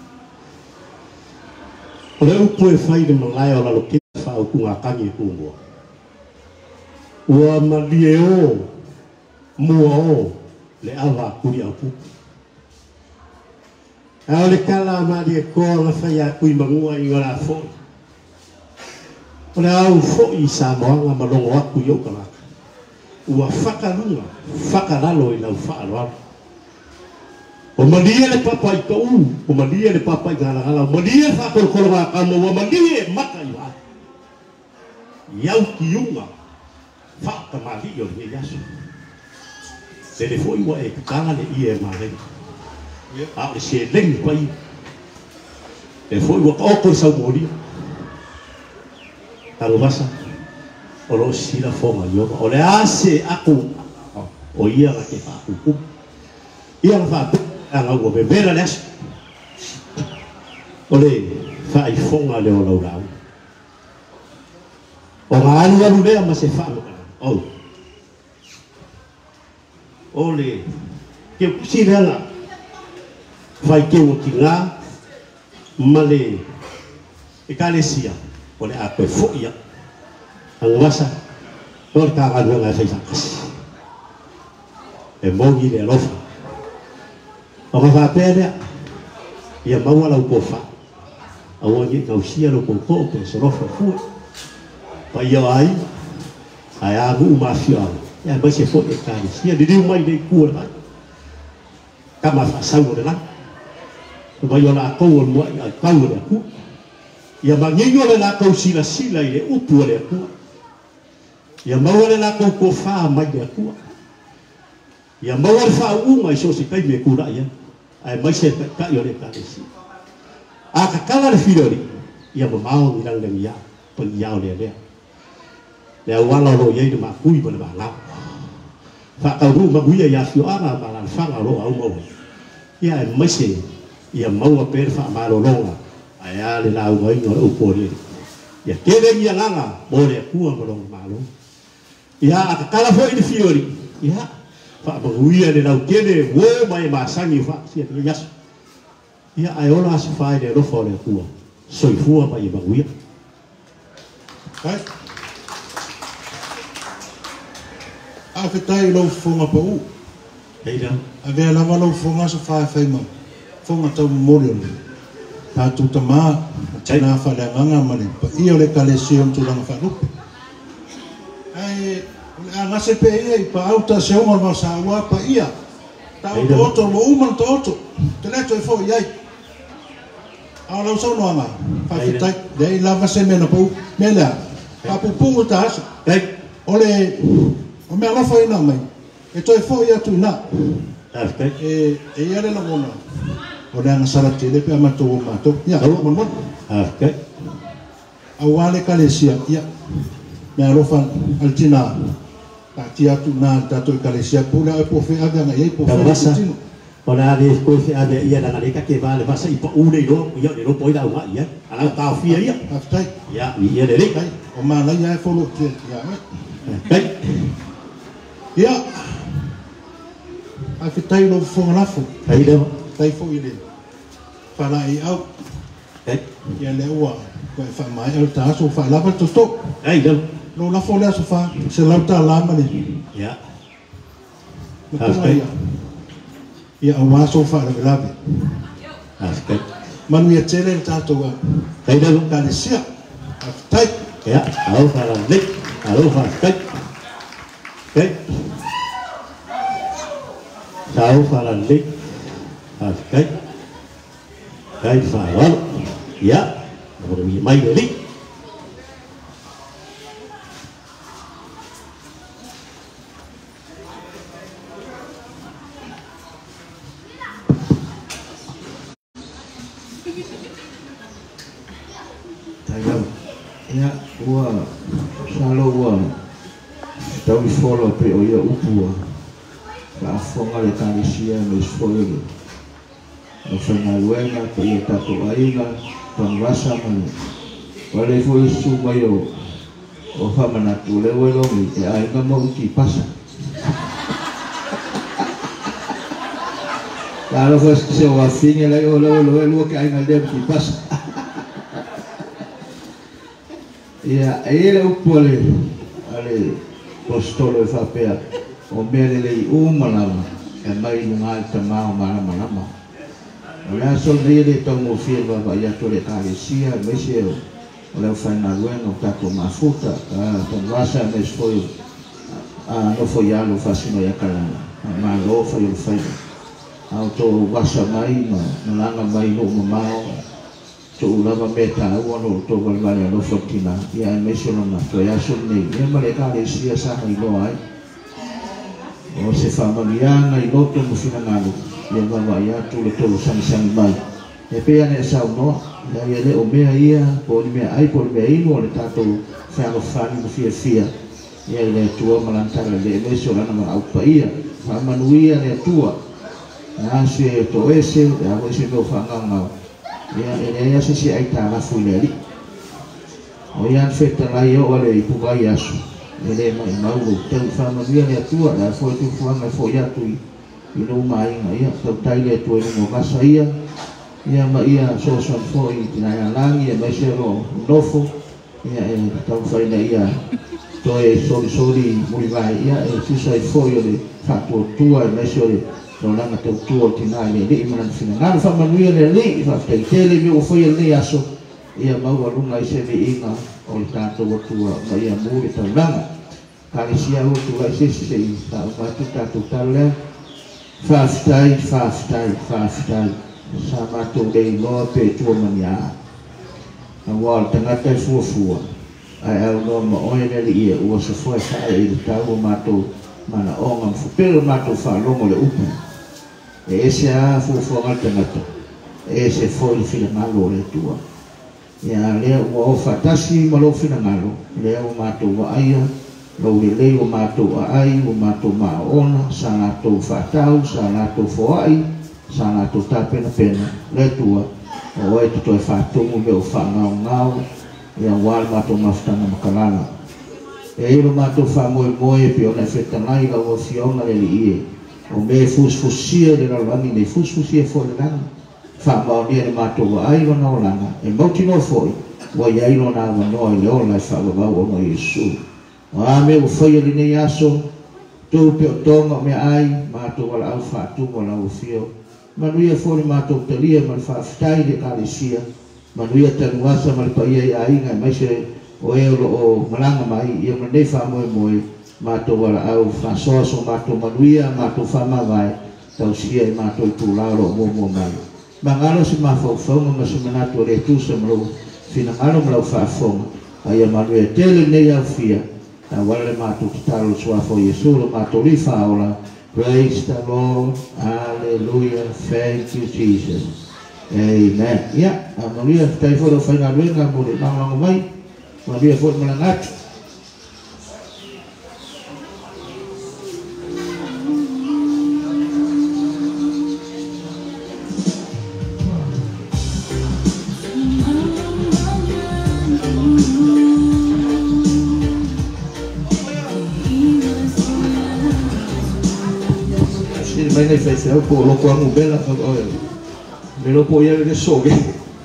O le upu e whai le malai o lalo ke whao kunga kangi e kumua. Ua malie o, mua o, le awa kuri au puku. Ao le kala maari e koa nga whai a kui mangua i ngara fōi. O le au fōi sa moanga malongo aku i au kalaka. Ua whakarunga, whakaralo i lau whaaralo. O malia le papa i kou, o malia le papa i ngala, o malia whakorokoro ngā kama, o malia e maka i wā. Iau ki unga, whakamali o le yasu. Le fōi wa e kukanga le i e marenga. A le se lengi pai. Le fōi wa kaoko sau mori. Taro wasa, o lo sila fonga yoga, o le ase aku, o ia ga ke whakuku. Ia ga whakuku. Anga ua bebera le asu. O le whai fonga le o lau lau. O ngā alu lea ma se whaamaka. O le ke kusi leanga whai ke o ki ngā ma le e kalesia o le a koe foia. Anga wasa o le ka ngā ngai whai whakasi. E mongi le alofa. O ka whapere, ia maua lau kō wha. Aua ngi ngau sia lo kō kō kō sorofa fua. Pa ia ai, ai agu umawhio au. Ia mai se fo e kāri. Sia di riu mai nei kua lai. Kama whasau o le lai. Mai o la kou o mua i ai kau o le akua. Ia mangingo le la kou sila sila i le upu o le akua. Ia maua le la kou kō wha mai le akua. Ia maua le wha unga i so se kai me kura ia. Ai mai se ka i o le kāresi. A ka kala le whirori, ia mamao ni lang lang ia, pa iau lea lea. Lea wala ro iei ma kui pa le wala. Whakauru ma guia ia fio anga ma la whanga ro au maua. Ia e mai se, ia maua pere wha maro longa, ai a le lau ngai ngore upori. Ia kere ia langa, mo le kua malonga malo. Ia a ka kala fo i le whirori, ia. Whaapanguia le lau kene, wo mai masangi wha, sia te yasu. Ia ai ola asu whae le rofa o le kua. Soifua mai i manguia. Kai. A whetai lau whonga pa u. Heira. A vea lava lau whonga sa whae whaima. Whonga tau mori ole. Tātou ta maa, tina whale nganga mani. Pa ia le kalesi on tūranga whanupi. Ai... A ngase pe ia i pa auta se onga ma sa ua pa ia. Tau to oto, lo uman to oto. Te leto e fo iai. Au lau sau noanga. Whaifitai. Dei lava se mena pau. Melea. Pa pupungu ta asa. Ole. O mea lafa ina mai. E toi fo ia tu ina. E iare la mona. O le anga sarati. Le pe amatou o matou. Ia. Mon mon. Okay. Awale kalesia ia me alofa altina tia tu na tato kalesia pula e po fe aga na ei po fe ona de ko fe aga ia na ka ke vale pasa ipa une no ia no poida uma ia ala ka fia ia aftai ia ia de rei o mala ia folo te ia kai ia aftai no fo lafo kai de tai fo ile fala i au kai ia le ua ko fa mai el ta so fa lava to stop kai de no la fo le so fa se la ta la mani ia aftai ia awa so fa le lave aftai manu ia tele tato wa kai de kalesia aftai ya au para lik au fa kai kai au para lik kai kai fa wal ya rồi bị may để lik ya ua salo ua tau i folo pe o ia upua la fonga le kalesia me sfoile o fena luenga pe ia tato ainga ton rasa mani wale foi su mai o famana tu le welo mi e ainga mo ki pasa la lo fos se o afine le o lo que ainga le ki pasa ia ele upole ale postolo fa pea o mele le umalama e mai nunga tamao malama la solide tomo firma va ya tole kalesia mesio le faina lueno tato mafuta ton rasa mes foi no foi alo fasino ya kala ma lo foi o fai auto wasa mai na langa mai no mamao tu lava meta uano to valvale no fotina ya mesio na to ya sunne e male kalesia sa mai lo ai o se familiana i loto mo finangalo ia va ia tu le tolo sang mai e pe ane sa no ya le o mea ia po ni mea ai po ni mea ino le tato fa fani mo fia ia le tua malantara le mesio lana ma au pa ia fa manuia le tua na se to ese ya mo se no fa ngau ia ia se ai ta la fu le li o ia feta la io ole i puga iasu ele mai mau te fa manuia le tua la fo tu fa mai fo ia tu i no mai ia tau tai le tu no masa ia ma ia so fo i tina ia langi e mai se ro nofo ia e tau fai na ia to e soli muri vai ia e si sai fo io le fa tu tua e mai se le no langa tau tua tina le li mana fina na fa manuia le li fa te tele mi o foi le aso ia mau alunga i se mi inga o le tato tua ma ia muri tau langa kalesia o tu vai se ta o tu tato tale faftai sama tu dei lo pe tu mania a wal tanga te fu ai au no mo o ele ia o se foi sa e tau mato mana o ngam fu pelo mato fa longo le upu e ese a fu ngal tanga ese foi fina malo le tua ia le o fatasi malo fina malo le o mato wa aia lo le o mato ai o mato ma ona sana to fatau sana to foi sana to tapena pena le tua o e to fatu mo me o fa ngau ia wal mato maftana makalala e lo mato fa mo pe ona feta mai la o fiona le ie o me fusfusia de la lani de fusfusia fo le lana fa ma ni le mato ai lo na lana e mo tino foi wa ia lo na no le ona fa ba o no Yesu wa me o foi le nei aso tu pe tonga me ai mato wala au fa tu wala o fio manuia fo le mato telia mal fa stai de kalesia manuia tanuasa mal pa ia ai nga mai se o e o malanga mai ia mane fa mo mato wala au fa so mato manuia mato fa ma vai tau sia e mato tu la ro mo mai mangalo si ma fo ma se manato le tu se mo fina malo mo fa fo ai manuia tele nei au fia na wale mato talo sua fo Yesu lo mato li fa ola. Praise the Lord. Hallelujah. Thank you, Jesus. Amen. Ya, Maria kai fo do fainga luenga mo le nang mai. Maria fo malangat. Mai nei fai se po lo kwa mu bela fa o me lo po ia le so ge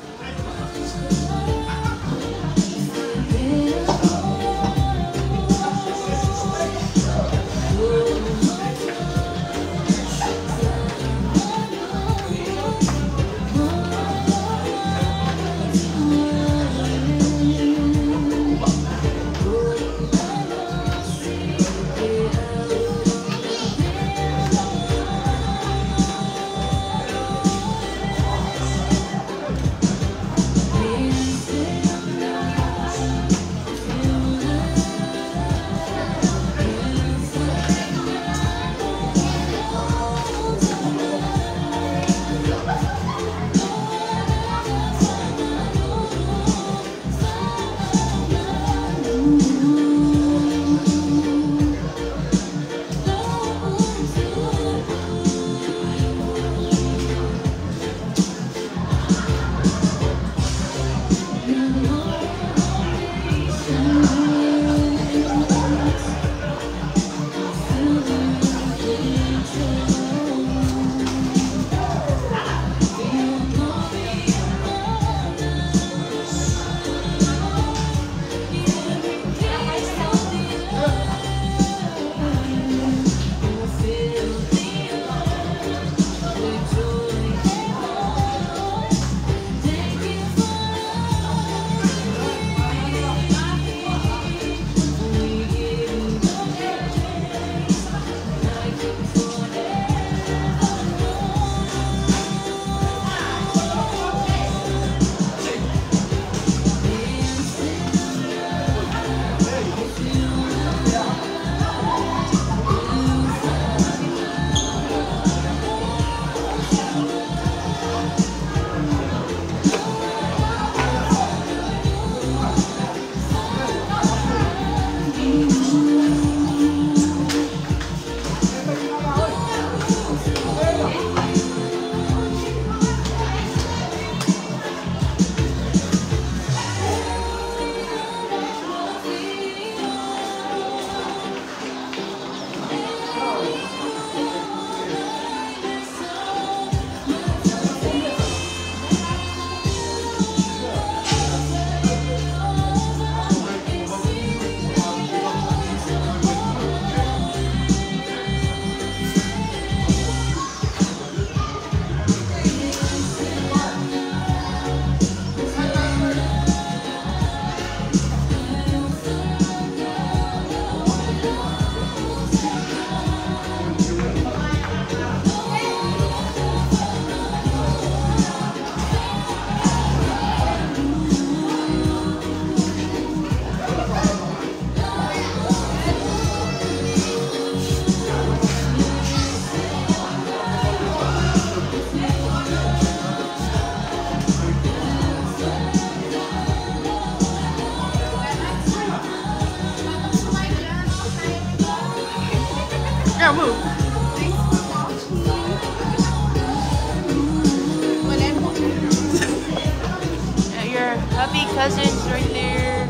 cousins right there.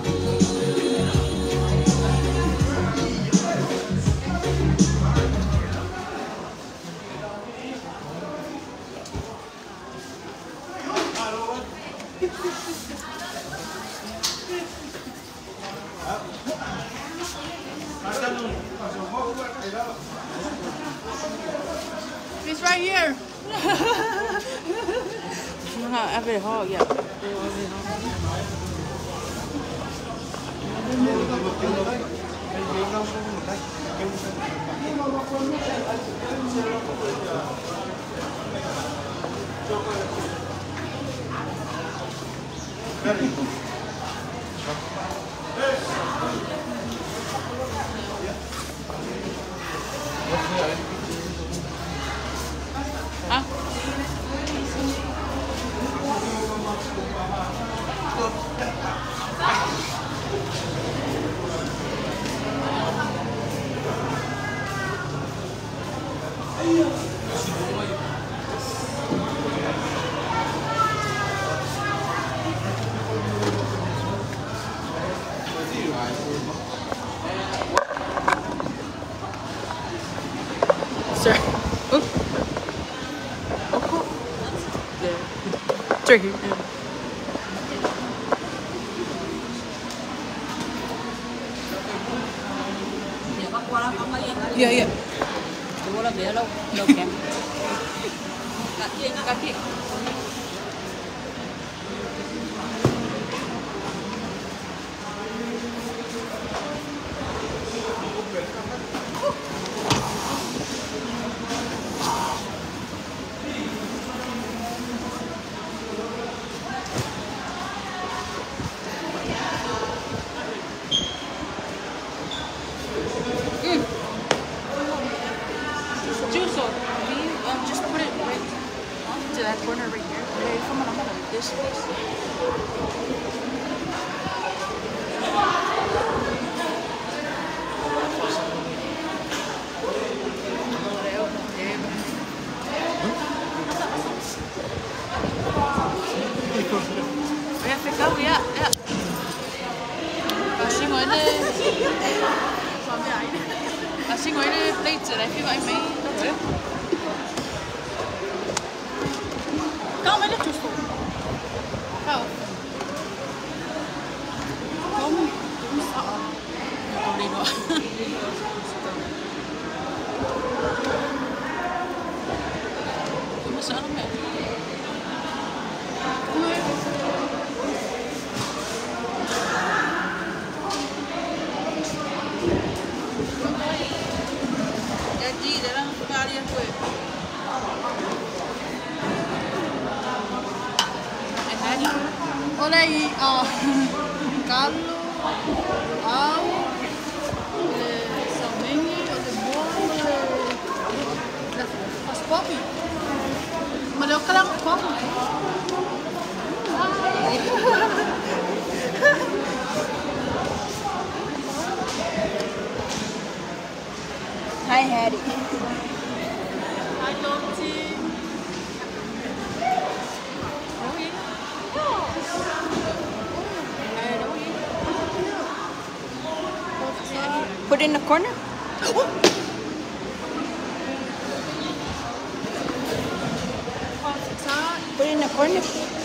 It's right here. Every hall, yeah. Huh? Sorry. Oh. Oh. There. It's right here. Yeah, yeah. Juice, can you just put it right to that corner right here? Okay, come on, I'm gonna do this piece. Ja, fica, ja. Kasi ngồi đây. Kasi ngồi đây plate này, fica mấy đâu. Calma, ele é justo. Calma. Como? Eu tô lendo. Começaram mesmo. Jadi dalam kalian gue. Olha aí, ó. Galo, au, salmene, as pop. Mas eu quero pop. Hi, Harry. Hi, Dottie. Put it in the corner. Put it in the corner.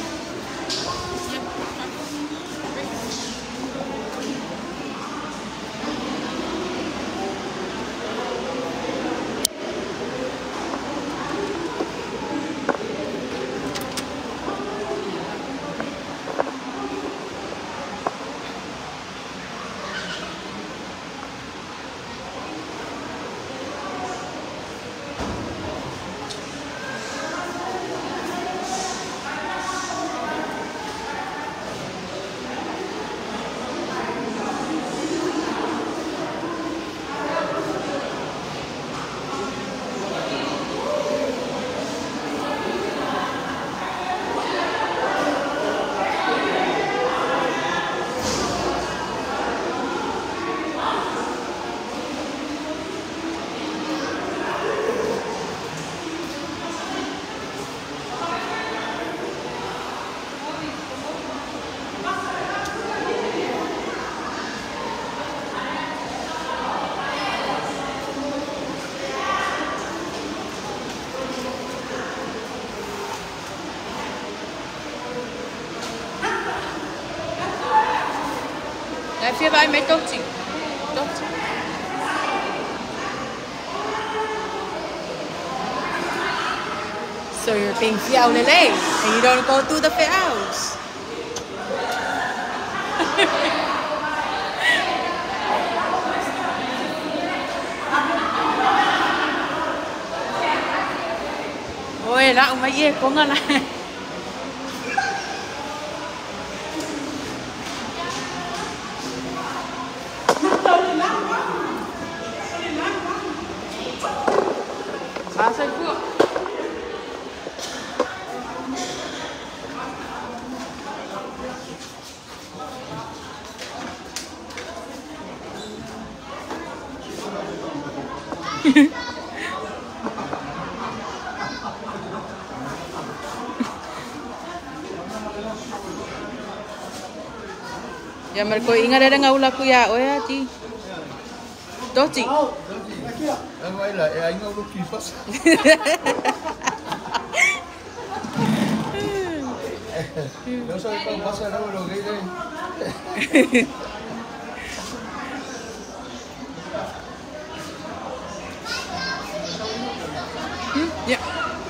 Lại phía vai mấy tốt chị. Tốt chị. So you're being fiao lele and you don't go through the fiaos. Ôi, lạ mấy ye có ngon này. Ya merko ingat ada ngaula ku ya, oh ya ti. Doti. Vai lá, é ainda o que faz. No sabe cuál pasa, no lo que hay. Ya.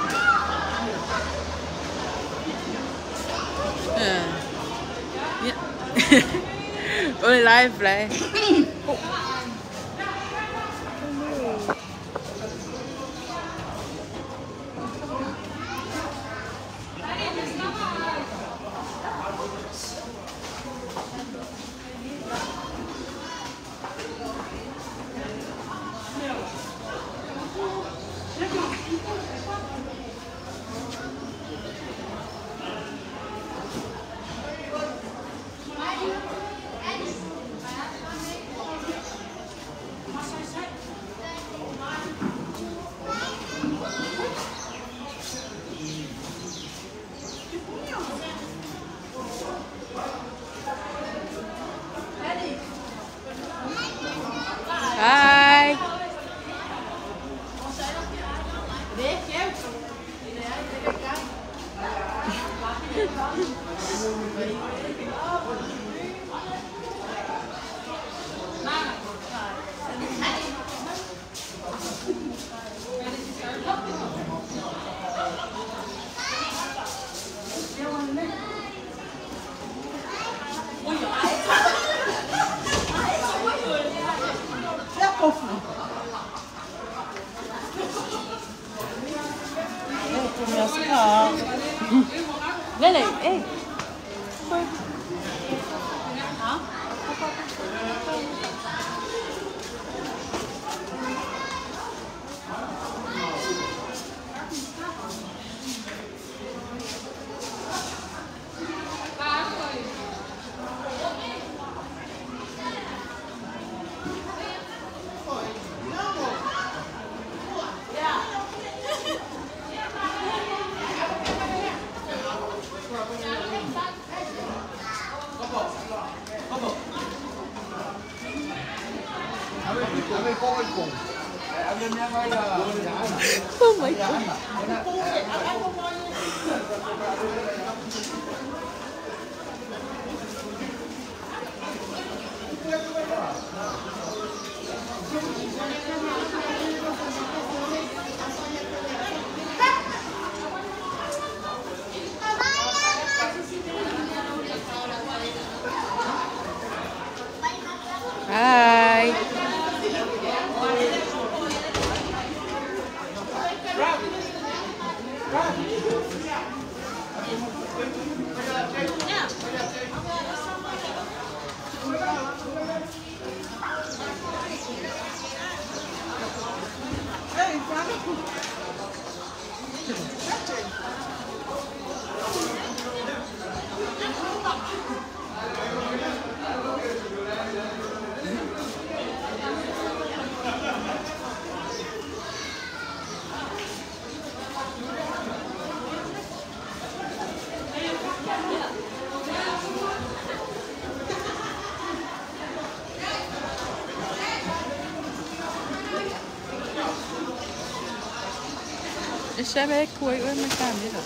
Ya. Ôi live lại. Hai. Lên này, ê. Hả? Oh my God. Hai. الشبك ويقول مكان هنا.